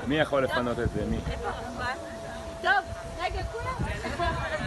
מי יכול לפנות את זה? מי? טוב, רגע, כולם.